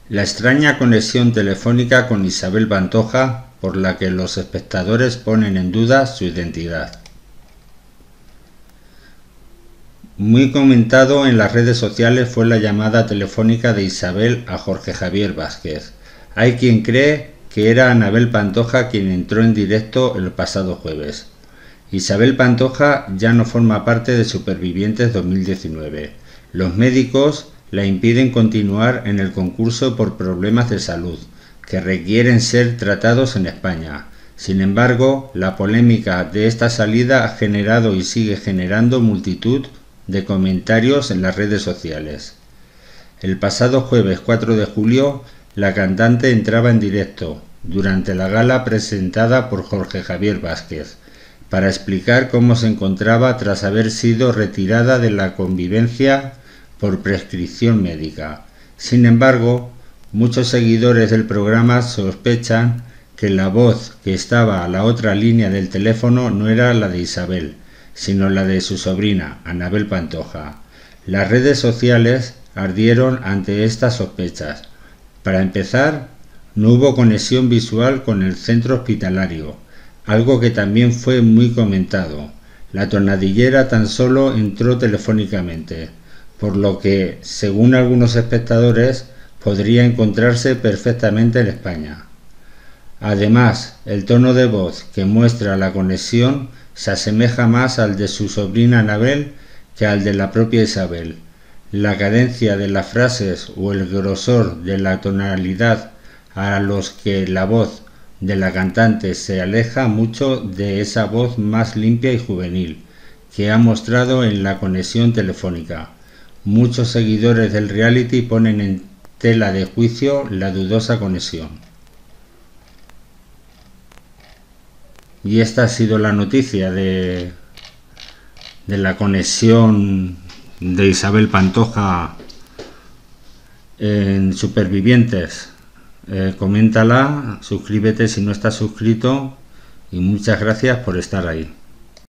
La extraña conexión telefónica con Isabel Pantoja por la que los espectadores ponen en duda su identidad. Muy comentado en las redes sociales fue la llamada telefónica de Isabel a Jorge Javier Vázquez. Hay quien cree que era Anabel Pantoja quien entró en directo el pasado jueves. Isabel Pantoja ya no forma parte de Supervivientes 2019. Los médicos la impiden continuar en el concurso por problemas de salud, que requieren ser tratados en España. Sin embargo, la polémica de esta salida ha generado y sigue generando multitud de comentarios en las redes sociales. El pasado jueves 4 de julio, la cantante entraba en directo, durante la gala presentada por Jorge Javier Vázquez, para explicar cómo se encontraba tras haber sido retirada de la convivencia por prescripción médica. Sin embargo, muchos seguidores del programa sospechan que la voz que estaba a la otra línea del teléfono no era la de Isabel, sino la de su sobrina, Anabel Pantoja. Las redes sociales ardieron ante estas sospechas. Para empezar, no hubo conexión visual con el centro hospitalario, algo que también fue muy comentado. La tonadillera tan solo entró telefónicamente, por lo que, según algunos espectadores, podría encontrarse perfectamente en España. Además, el tono de voz que muestra la conexión se asemeja más al de su sobrina Anabel que al de la propia Isabel. La cadencia de las frases o el grosor de la tonalidad a los que la voz de la cantante se aleja mucho de esa voz más limpia y juvenil que ha mostrado en la conexión telefónica. Muchos seguidores del reality ponen en tela de juicio la dudosa conexión. Y esta ha sido la noticia de la conexión de Isabel Pantoja en Supervivientes. Coméntala, suscríbete si no estás suscrito y muchas gracias por estar ahí.